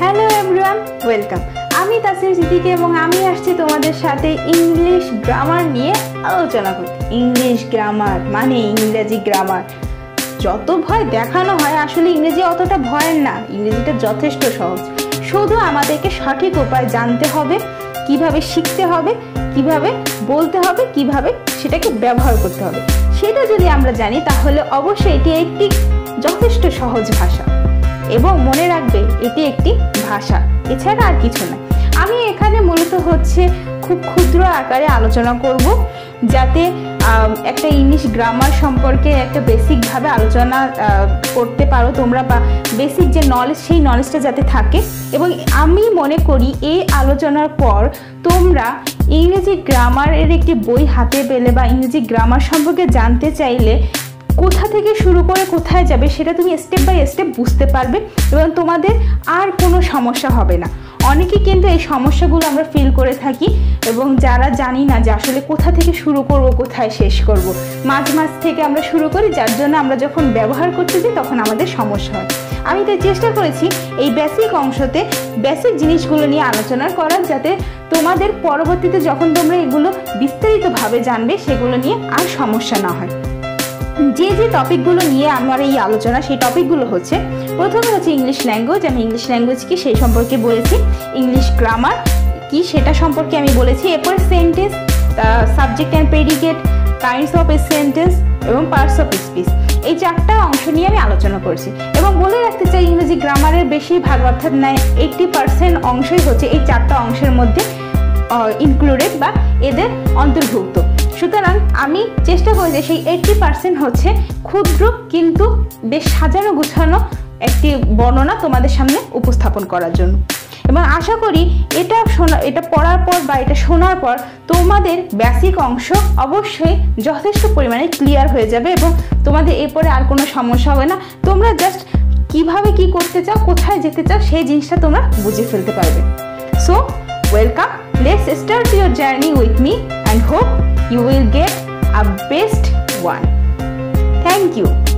Hello everyone, welcome. আমি তাসলিম সিদ্দিকে এবং আমি আসছি তোমাদের সাথে ইংলিশ গ্রামার নিয়ে আলোচনা করতে। ইংলিশ গ্রামার মানে ইংরেজি গ্রামার। যত ভয় দেখানো হয়, আসলে ইংরেজি অতটা ভয়ের না। ইংরেজিটা যথেষ্ট সহজ, শুধু আমাদেরকে সঠিক উপায় জানতে হবে, কিভাবে শিখতে হবে, কিভাবে বলতে হবে, কিভাবে সেটাকে ব্যবহার করতে হবে। সেটা যদি আমরা জানি তাহলে অবশ্যই এটি একটি যথেষ্ট সহজ ভাষা। এবং মনে রাখবে এটি একটি ভাষা, এছাড়া আর কিছু না। আমি এখানে মূলত খুব ক্ষুদ্র আকারে আলোচনা করব, যাতে একটা ইংলিশ গ্রামার সম্পর্কে একটা বেসিকভাবে আলোচনা করতে পারো তোমরা, বা বেসিক যে নলেজ সেই নলেজটা যাতে থাকে। এবং আমি মনে করি এই আলোচনার পর তোমরা ইংরেজি গ্রামারের একটি বই হাতে পেলে বা ইংরেজি গ্রামার সম্পর্কে জানতে চাইলে কোথা থেকে শুরু করে কোথায় যাবে সেটা তুমি স্টেপ বাই স্টেপ বুঝতে পারবে এবং তোমাদের আর কোনো সমস্যা হবে না। অনেকেই কিন্তু এই সমস্যাগুলো আমরা ফিল করে থাকি, এবং যারা জানি না যে আসলে কোথা থেকে শুরু করব, কোথায় শেষ করব, মাঝ থেকে আমরা শুরু করি, যার জন্য আমরা যখন ব্যবহার করতে যাই তখন আমাদের সমস্যা হয়। আমি তাই চেষ্টা করেছি এই বেসিক অংশতে বেসিক জিনিসগুলো নিয়ে আলোচনা করার, যাতে তোমাদের পরবর্তীতে যখন তোমরা এগুলো বিস্তারিতভাবে জানবে সেগুলো নিয়ে আর সমস্যা না হয়। যে টপিকগুলো নিয়ে আমার এই আলোচনা, সেই টপিকগুলো হচ্ছে, প্রথমে হচ্ছে ইংলিশ ল্যাঙ্গুয়েজ। আমি ইংলিশ ল্যাঙ্গুয়েজ কি সেই সম্পর্কে বলেছি, ইংলিশ গ্রামার কি সেটা সম্পর্কে আমি বলেছি। এরপর sentence, subject and predicate, kinds of sentence এবং পার্টস অফ স্পিচ, এই চারটা অংশ নিয়ে আমি আলোচনা করছি। এবং বলে রাখতে চাই, ইংরেজি গ্রামারের বেশিরভাগ, অর্থাৎ 80% অংশই হচ্ছে এই চারটা অংশের মধ্যে ইনক্লুডেড বা এদের অন্তর্ভুক্ত। সুতরাং আমি চেষ্টা করি যে সেই 80% হচ্ছে ক্ষুদ্র কিন্তু বেশ সাজানো গুছানো একটি বর্ণনা তোমাদের সামনে উপস্থাপন করার জন্য। এবং আশা করি এটা পড়ার পর বা এটা শোনার পর তোমাদের বেসিক অংশ অবশ্যই যথেষ্ট পরিমাণে ক্লিয়ার হয়ে যাবে এবং তোমাদের এরপরে আর কোনো সমস্যা হবে না। তোমরা জাস্ট কিভাবে কি করতে চাও, কোথায় যেতে চাও, সেই জিনিসটা তোমরা বুঝে ফেলতে পারবে। So welcome, let's start your journey with me and hope you will get a best one. Thank you.